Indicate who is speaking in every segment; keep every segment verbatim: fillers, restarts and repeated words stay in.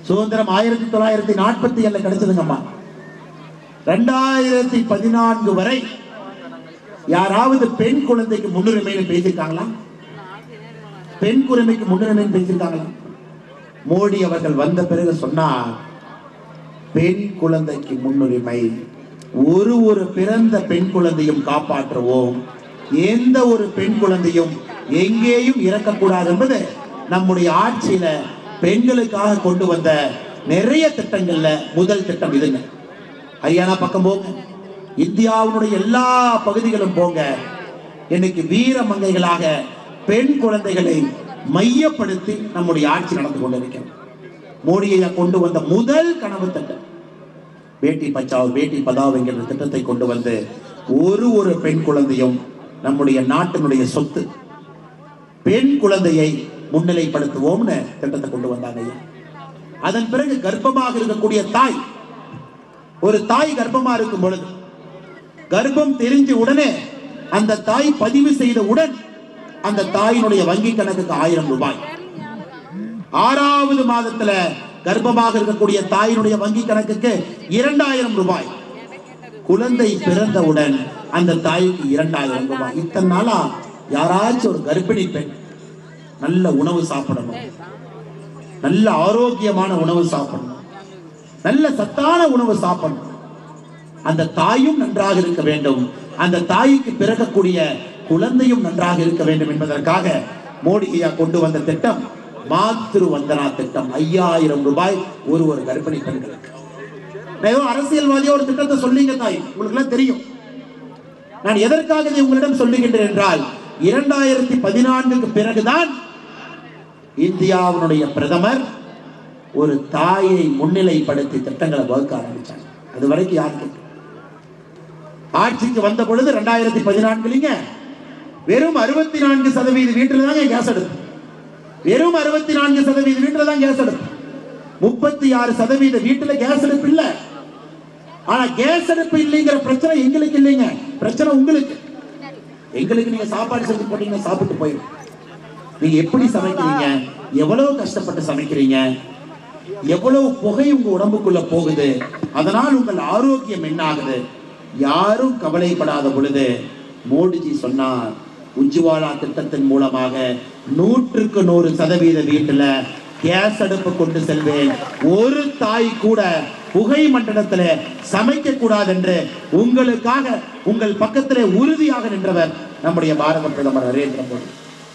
Speaker 1: சுதந்திரம் ஆயிரத்தி தொள்ளாயிரத்தி நாற்பத்தி ஏழுல கிடைச்சதுங்கம்மா. ரெண்டாயிரத்தி பதினான்கு வரை யாராவது பெண் குழந்தைக்கு முன்னுரிமைன்னு பேசியிருக்காங்களா? பெண் குழந்தைக்கு முன்னுரிமைன்னு பேசியிருக்காங்களா? மோடி அவர்கள் வந்த பிறகு சொன்னார், பெண் குழந்தைக்கு முன்னுரிமை, ஒரு ஒரு பிறந்த பெண் குழந்தையும் காப்பாற்றுவோம், எந்த ஒரு பெண் குழந்தையும் எங்கேயும் இறக்கக்கூடாது என்பது நம்முடைய ஆட்சியில பெண்களுக்காக கொண்டு வந்த நிறைய திட்டங்கள்ல முதல் திட்டம் இதுங்க. ஹரியானா பக்கம் போங்க, இந்தியாவுடைய எல்லா பகுதிகளும் போங்க, இன்னைக்கு வீர மங்கைகளாக பெண் குழந்தைகளை மையப்படுத்தி நம்முடைய ஆட்சி நடந்து கொண்டிருக்கிறது. மோடியை கொண்டு வந்த முதல் கனவு திட்டம் பேட்டி பச்சாவ் பேட்டி பதாவ் என்கிற திட்டத்தை கொண்டு வந்து ஒரு ஒரு பெண் குழந்தையும் நம்முடைய நாட்டினுடைய சொத்து, பெண் குழந்தையை முன்னிலைப்படுத்துவோம்னு திட்டத்தை கொண்டு வந்தாங்க. அதன் பிறகு கர்ப்பமாக இருக்கக்கூடிய தாய், ஒரு தாய் கர்ப்பமா இருக்கும் பொழுது கர்ப்பம் தெரிஞ்ச உடனே அந்த தாய் பதிவு செய்த உடன் அந்த தாயினுடைய வங்கி கணக்குக்கு ஆயிரம் ரூபாய், ஆறாவது மாதத்துல கர்ப்பமாக இருக்கக்கூடிய தாயினுடைய வங்கி கணக்குக்கு இரண்டாயிரம் ரூபாய், குழந்தை பிறந்தவுடன் அந்த தாய்க்கு இரண்டாயிரம் ரூபாய். இத்தனை நாளா யாராச்சும் ஒரு கர்ப்பிணி பெண் நல்ல உணவு சாப்பிடணும், நல்ல ஆரோக்கியமான உணவு சாப்பிடணும், நல்ல சத்தான உணவு சாப்பிடணும், அந்த தாயும் நன்றாக இருக்க வேண்டும், அந்த தாய்க்கு பிறக்கக்கூடிய குழந்தையும் நன்றாக இருக்க வேண்டும் என்பதற்காக மோடி ஐயா கொண்டு வந்த திட்டம் மாத்ரு வந்தனா திட்டம். ஐயாயிரம் ரூபாய் ஒரு ஒரு கர்ப்பிணி பெண்களுக்கு. ஏதோ அரசியல்வாதியா ஒரு திட்டத்தை சொல்லிங்க தாய், உங்களுக்கு எல்லாம் தெரியும். நான் எதற்காக உங்களிடம் சொல்லுகின்றேன் என்றால், இரண்டாயிரத்தி பதினான்குக்கு பிறகுதான் இந்தியாவுடைய பிரதமர் ஒரு தாயை முன்னிலைப்படுத்தி திட்டங்களை வகுக்க ஆரம்பிச்சாங்க. அது வரைக்கும் யாருக்கு ஆட்சிக்கு வந்த பொழுது இரண்டாயிரத்தி பதினான்குலீங்க வெறும் அறுபத்தி நான்கு சதவீத வீட்டுல தாங்க கேஸ் அடுப்பு, வெறும் அறுபத்தி நான்கு சதவீத வீட்டுல தான் கேஸ் அடுப்பு, முப்பத்தி ஆறு சதவீத வீட்டுல கேஸ் அடுப்பு இல்ல. ஆனா கேஸ் அடுப்பு இல்லைங்கிற பிரச்சனை எங்களுக்கு இல்லைங்க, பிரச்சனை உங்களுக்கு. எங்களுக்கு நீங்க சாப்பாடு செஞ்சு போட்டீங்கன்னா சாப்பிட்டு போயிடும். நீங்க எப்படி சமைக்கிறீங்க, எவ்வளவு கஷ்டப்பட்டு சமைக்கிறீங்க, எவ்வளவு புகை உங்க உடம்புக்குள்ள போகுது, அதனால் உங்கள் ஆரோக்கியம் என்ன ஆகுது, யாரும் கவலைப்படாத பொழுது மோடிஜி சொன்னார், உஜ்வாலா திட்டத்தின் மூலமாக நூற்றுக்கு நூறு சதவீத வீட்டுல கேஸ் அடுப்பு கொண்டு செல்வேன், ஒரு தாய் கூட புகை மண்டலத்தில் சமைக்க கூடாது என்று உங்களுக்காக உங்கள் பக்கத்திலே உறுதியாக நின்றவர் நம்முடைய பாரத பிரதமர் நரேந்திர மோடி.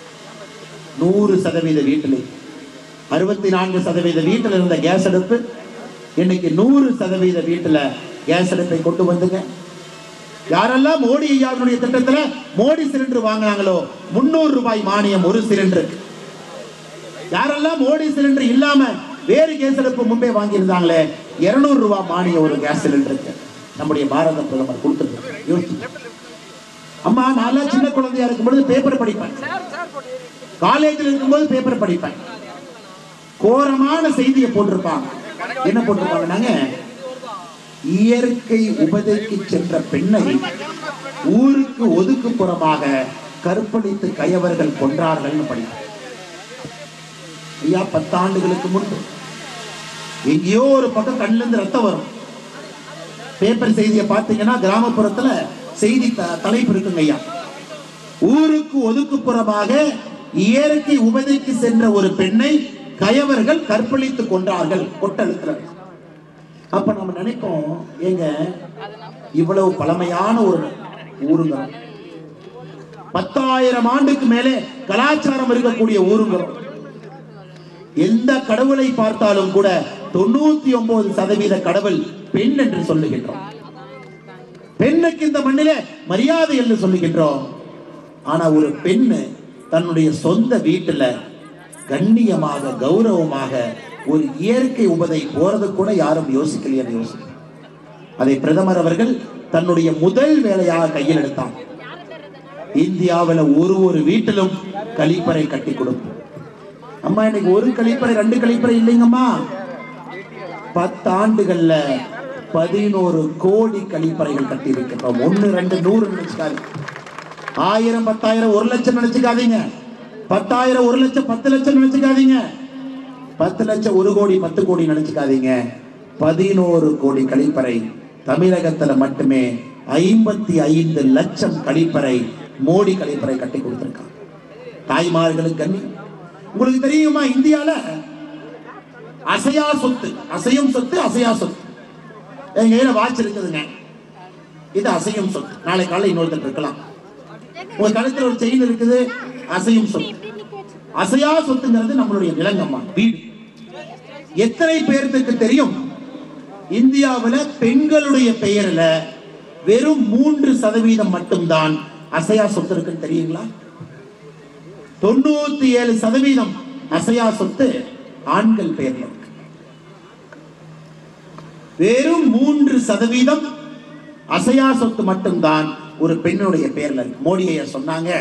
Speaker 1: நூறு சதவீத வீட்டிலே அறுபத்தி நான்கு சதவீத வீட்டில் இருந்த கேஸ் அடுப்பு இன்னைக்கு நூறு சதவீத வீட்டுல கேஸ் அடுப்பை கொண்டு வந்துங்க. யாரெல்லாம் மோடி ஐயாவுடைய திட்டத்துல மோடி சிலிண்டர் வாங்கினாங்களோ முன்னூறு ரூபாய் மானியம் ஒரு சிலிண்டருக்கு. யாரெல்லாம் மோடி சிலிண்டர் இல்லாம வேறு கேஸ் அடுப்பு முன்பே வாங்கி இருந்தாங்களே இருநூறு ரூபாய் மானியம் ஒரு கேஸ் சிலிண்டருக்கு நம்முடைய பாரத பிரதமர் கொடுத்திருக்காரு. அம்மா, நான் சின்ன குழந்தையா இருக்கும் பொழுது பேப்பர் படிப்பேன், காலேஜில் இருக்கும்போது பேப்பர் படிப்பேன். கோரமான செய்தியை போட்டிருப்பாங்க. என்ன போட்டிருப்பாங்க, இயற்கை உபதைக்கு சென்ற பெண்ணை ஊருக்கு ஒதுக்குப்புறமாக கற்பழித்து கயவர்கள் கொன்றார்கள் படிப்பேன். ஐயா, பத்தாண்டுகளுக்கு முன்பு எங்கேயோ ஒரு பக்கம் கண்ணில இருந்து ரத்தம் வரும். பேப்பர் செய்தியை பார்த்தீங்கன்னா கிராமப்புறத்துல செய்தி தலைப்பு இருக்குங்க ஐயா, ஊருக்கு ஒதுக்குப்புறமாக இயற்கை உபதைக்கு சென்ற ஒரு பெண்ணை கயவர்கள் கற்பழித்து கொன்றார்கள் கொட்டழுத்துல. அப்ப நம்ம நினைப்போம், ஏங்க இவ்வளவு பழமையான ஒரு ஊருங்க, பத்தாயிரம் ஆண்டுக்கு மேலே கலாச்சாரம் இருக்கக்கூடிய ஊருங்க, எந்த கடவுளை பார்த்தாலும் கூட தொண்ணூத்தி ஒன்பது சதவீத கடவுள் பெண் என்று சொல்லுகின்றோம். பெண்ணுக்கு இந்த மண்ணிலே மரியாதை என்று சொல்லுகின்றோம். ஆனா ஒரு பெண்ணு தன்னுடைய சொந்த வீட்டுல கண்ணியமாக கௌரவமாக ஒரு இயற்கை உபதை போறது கூட யாரும் யோசிக்கலையே யோசிக்க. அதை பிரதமர் அவர்கள் தன்னுடைய முதல் வேலையாக கையில் எடுத்தார். இந்தியாவில் ஒரு ஒரு வீட்டிலும் கழிப்பறை கட்டி கொடுப்போம். அம்மா, இன்னைக்கு ஒரு கழிப்பறை ரெண்டு கழிப்பறை இல்லைங்கம்மா, பத்து ஆண்டுகள்ல பதினோரு கோடி கழிப்பறைகள் கட்டி இருக்கின்றோம். ஒன்னு ரெண்டு நூறு நினைச்சுக்காது, ஆயிரம் பத்தாயிரம் ஒரு லட்சம் நினைச்சுக்காதீங்க, பத்தாயிரம் ஒரு லட்சம் பத்து லட்சம் நினைச்சுக்காதீங்க. பத்து லட்சம் ஒரு கோடி பத்து கோடி நினைச்சுக்காதீங்க. பதினோரு கோடி கழிப்பறை தமிழகத்துல மட்டுமே ஐம்பத்தி ஐந்து லட்சம் கழிப்பறை மோடி கழிப்பறை கட்டி கொடுத்திருக்காங்க. தாய்மார்களுக்கு கண்ணி. உங்களுக்கு தெரியுமா, இந்தியால அசையா சொத்து, அசையும் சொத்து, அசையா சொத்து. எங்க கையில வாட்ச் இருக்குதுங்க, இது அசையும் சொத்து. நாளை காலையில் இன்னொருத்தர் இருக்கலாம். ஒரு கழுத்துல ஒரு செயின் இருக்குது, அசையும் சொத்து. அசையா சொத்துங்கிறது நம்மளுடைய நிலங்கம்மா, வீடு. எத்தனை பேருக்கு தெரியும், இந்தியாவில் பெண்களுடைய பெயர்ல வெறும் மூன்று சதவீதம் மட்டும்தான் அசையா சொத்து இருக்குன்னு தெரியுங்களா? தொண்ணூத்தி ஏழு சதவீதம் அசையா சொத்து ஆண்கள் பெயர்ல இருக்கு. வெறும் மூன்று சதவீதம் அசையா சொத்து மட்டும்தான் ஒரு பெண்ணுடைய பெயர்ல இருக்கு. மோடியை சொன்னாங்க,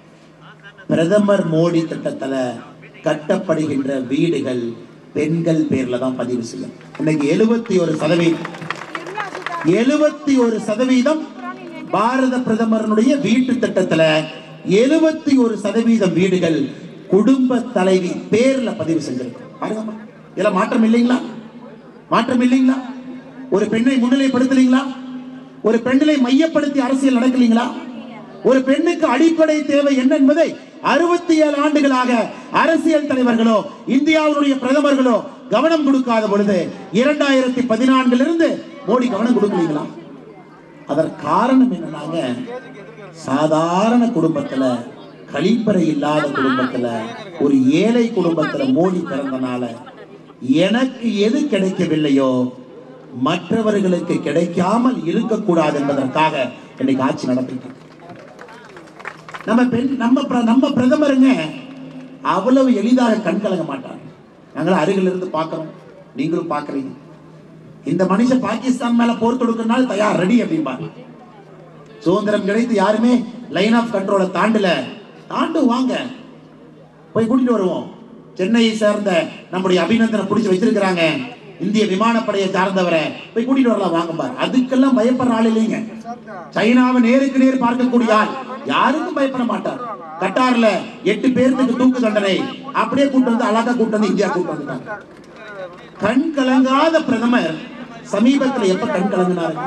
Speaker 1: பிரதமர் மோடி திட்டத்துல கட்டப்படுகின்ற வீடுகள் பெண்கள் பேர்ல தான் பதிவு செய்யும். இன்னைக்கு எழுபத்தி ஒரு சதவீதம் எழுபத்தி ஒரு சதவீதம் பாரத பிரதமருடைய வீட்டு திட்டத்துல எழுபத்தி ஒரு சதவீதம் வீடுகள் குடும்ப தலைவி பேர்ல பதிவு செஞ்சிருக்கும். இதுல மாற்றம் இல்லைங்களா? மாற்றம் இல்லைங்களா? ஒரு பெண்ணை முன்னிலைப்படுத்தலீங்களா? ஒரு பெண்ணை மையப்படுத்தி அரசியல் நடக்கலீங்களா? ஒரு பெண்ணுக்கு அடிப்படை தேவை என்ன என்பதை அறுபத்தி ஏழு ஆண்டுகளாக அரசியல் தலைவர்களோ இந்தியாவுடைய பிரதமர்களோ கவனம் கொடுக்காத பொழுது இரண்டாயிரத்தி பதினான்குல இருந்து மோடி கவனம் கொடுக்கலீங்களா? அதற்கு காரணம் என்னன்னாங்க, சாதாரண குடும்பத்துல, கழிப்பறை இல்லாத குடும்பத்துல, ஒரு ஏழை குடும்பத்துல மோடி பிறந்தனால எனக்கு எது கிடைக்கவில்லையோ மற்றவர்களுக்கு கிடைக்காமல் இருக்கக்கூடாது என்பதற்காக இன்னைக்கு ஆட்சி நடத்திட்டு நம்ம பெண் நம்ம நம்ம பிரதமருங்க அவ்வளவு எளிதாக கண் கலங்க மாட்டாங்க. நாங்களும் அருகில் இருந்து பார்க்கிறோம், நீங்களும் பார்க்கறீங்க. இந்த மனுஷன் பாகிஸ்தான் மேல போர் தொடுக்கிறனால தயார், ரெடி அப்படிம்பாங்க. சுதந்திரம் கிடைத்து யாருமே லைன் ஆஃப் கண்ட்ரோலை தாண்டல, தாண்டு வாங்க போய் கூட்டிட்டு வருவோம். சென்னையை சேர்ந்த நம்முடைய அபிநந்தனை பிடிச்சி வச்சிருக்கிறாங்க, இந்திய விமானப்படையை சார்ந்தவரை போய் கூட்டிட்டு வரலாம் வாங்க பாரு. அதுக்கெல்லாம் பயப்படுற ஆள் இல்லைங்க. சைனாவை நேருக்கு நேர் பார்க்கக்கூடிய ஆள், யாருக்கும் பயப்பட மாட்டார். கட்டார்ல எட்டு பேருக்கு தூக்கு தண்டனை அப்படியே கூட்டு வந்து அழகா கூட்டு வந்து இந்தியா கூட்டு வந்துட்டாங்க. கண் கலங்காத பிரதமர் சமீபத்தில் எப்ப கண் கலங்கினாரு?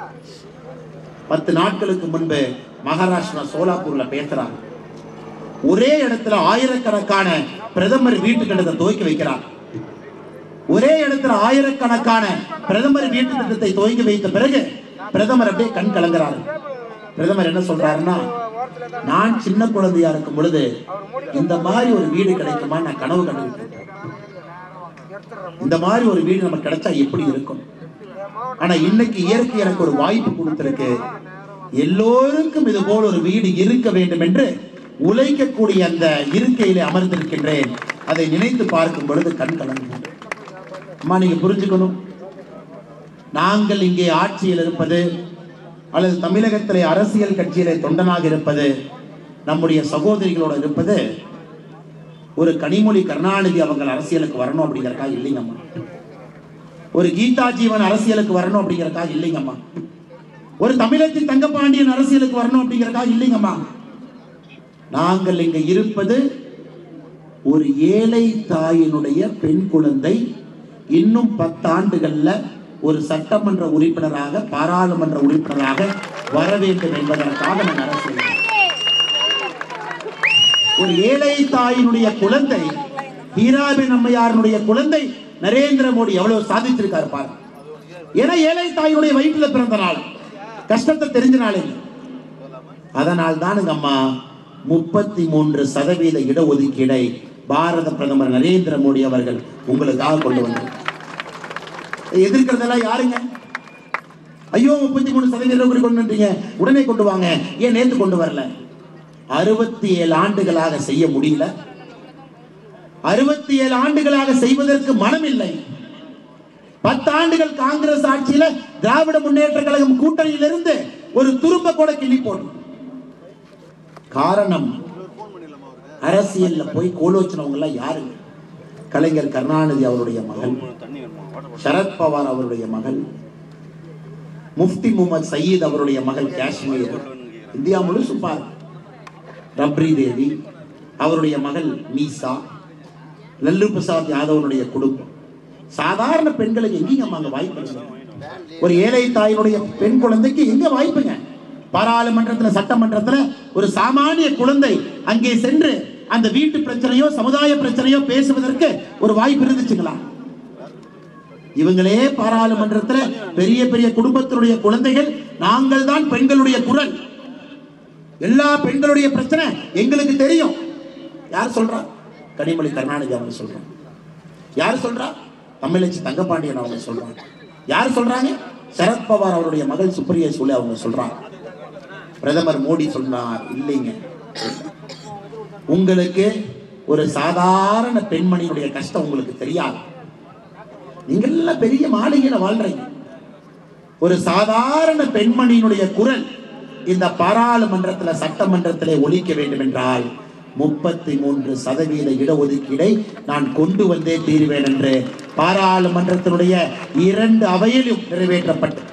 Speaker 1: பத்து நாட்களுக்கு முன்பு மகாராஷ்டிரா சோலாப்பூர்ல பேசுறாங்க. ஒரே இடத்துல ஆயிரக்கணக்கான பிரதமர் வீட்டு கட்டத்தை துவக்கி வைக்கிறார். ஒரே இடத்துல ஆயிரக்கணக்கான பிரதமர் வீட்டு திட்டத்தை துவங்கி வைத்த பிறகு பிரதமர் அப்படியே கண் கலங்குறாரு. பிரதமர் என்ன சொல்றாருன்னா, நான் சின்ன குழந்தையா இருக்கும் பொழுது இந்த மாதிரி ஒரு வீடு கிடைக்குமா நான் கனவு கண்டுகிட்டேன். இந்த மாதிரி ஒரு வீடு நமக்கு கிடைச்சா எப்படி இருக்கும். ஆனா இன்னைக்கு இயற்கை எனக்கு ஒரு வாய்ப்பு கொடுத்திருக்கு, எல்லோருக்கும் இது போல ஒரு வீடு இருக்க வேண்டும் என்று உழைக்கக்கூடிய அந்த இருக்கையிலே அமர்ந்திருக்கின்றேன். அதை நினைத்து பார்க்கும் பொழுது கண் கலங்குகிறேன். அம்மா, நீங்க புரிஞ்சுக்கணும், நாங்கள் இங்கே ஆட்சியில் இருப்பது அல்லது தமிழகத்திலே அரசியல் கட்சியிலே தொண்டனாக இருப்பது, நம்முடைய சகோதரிகளோட இருப்பது ஒரு கனிமொழி கருணாநிதி அவர்கள் அரசியலுக்கு வரணும் அப்படிங்கறக்காக இல்லைங்கம்மா. ஒரு கீதா ஜீவன் அரசியலுக்கு வரணும் அப்படிங்கறக்காக இல்லைங்கம்மா. ஒரு தமிழகத்தின் தங்கப்பாண்டியன் அரசியலுக்கு வரணும் அப்படிங்கறக்காக இல்லைங்கம்மா. நாங்கள் இங்க இருப்பது ஒரு ஏழை தாயினுடைய பெண் குழந்தை இன்னும் பத்தாண்டுகள்ல ஒரு சட்டமன்ற உறுப்பினராக, பாராளுமன்ற உறுப்பினராக வர வேண்டும் என்பதற்காக நான் அரசியல். ஒரு ஏழை தாயினுடைய குழந்தை, ஹீராபென் அம்மையாருடைய குழந்தை நரேந்திர மோடி எவ்வளவு சாதிச்சிருக்காரு பாரு. ஏன்னா ஏழை தாயினுடைய வயிற்றுல பிறந்த நாள், கஷ்டத்தை தெரிஞ்ச நாள். அதனால் தானுங்க அம்மா முப்பத்தி மூன்று சதவீத இடஒதுக்கீடை பாரத பிரதமர் நரேந்திர மோடி அவர்கள் உங்களுக்காக கொண்டு வந்தார். எதிர்க்கிறதெல்லாம் யாருங்க? ஐயோ முப்பத்தி மூணு சதவீதம் கொண்டு வந்தீங்க, உடனே கொண்டு வாங்க, ஏன் நேற்று கொண்டு வரல? அறுபத்தி ஏழு ஆண்டுகளாக செய்ய முடியல. அறுபத்தி ஏழு ஆண்டுகளாக செய்வதற்கு மனம் இல்லை. பத்து ஆண்டுகள் காங்கிரஸ் ஆட்சியில திராவிட முன்னேற்ற கழகம் கூட்டணியிலிருந்து ஒரு துரும்ப கூட கிள்ளி போடும். காரணம், அரசியல்ல போய் கோலோச்சினவங்க எல்லாம் யாரு? கலைஞர் கருணாநிதி அவருடைய மகள், சரத்பவார் அவருடைய மகள், முஃப்தி முகமது சயீத் அவருடைய மகள் காஷ்மீர், இந்தியா முழுசு பார், ரப்ரி தேவி அவருடைய மகள் மீசா, லல்லு பிரசாத் யாதவனுடைய குடும்பம். சாதாரண பெண்களுக்கு எங்கேயும் அங்க வாய்ப்பு? ஒரு ஏழை தாயினுடைய பெண் குழந்தைக்கு எங்க வாய்ப்புங்க? பாராளுமன்றத்தில் சட்டமன்றத்தில் ஒரு சாமானிய குழந்தை அங்கே சென்று அந்த வீட்டு பிரச்சனையோ சமுதாய பிரச்சனையோ பேசுவதற்கு ஒரு வாய்ப்பு இருந்துச்சுங்களா? இவங்களே பாராளுமன்றத்தில் பெரிய பெரிய குடும்பத்தினுடைய குழந்தைகள், நாங்கள் தான் பெண்களுடைய குரல், எல்லா பெண்களுடைய பிரச்சனை எங்களுக்கு தெரியும். யார் சொல்றா? கனிமொழி கருணாநிதி அவங்க சொல்றாங்க. யார் சொல்றா? தமிழச்சி தங்கபாண்டியன் அவங்க சொல்றாங்க. யார் சொல்றாங்க? சரத்பவார் அவருடைய மகள் சுப்ரியா சூலே அவங்க சொல்றாங்க. பிரதமர் மோடி சொல்றார், இல்லைங்க, உங்களுக்கு ஒரு சாதாரண பெண்மணியுடைய கஷ்டம் உங்களுக்கு தெரியாது. நீங்க எல்லாம் பெரிய மாளிகையில வாழ்றீங்க. ஒரு சாதாரண பெண்மணியினுடைய குரல் இந்த பாராளுமன்றத்தில் சட்டமன்றத்திலே ஒலிக்க வேண்டும் என்றால் முப்பத்தி மூன்று சதவீத இடஒதுக்கீடை நான் கொண்டு வந்தே தீர்வேன் என்று பாராளுமன்றத்தினுடைய இரண்டு அவையிலும் நிறைவேற்றப்பட்டது.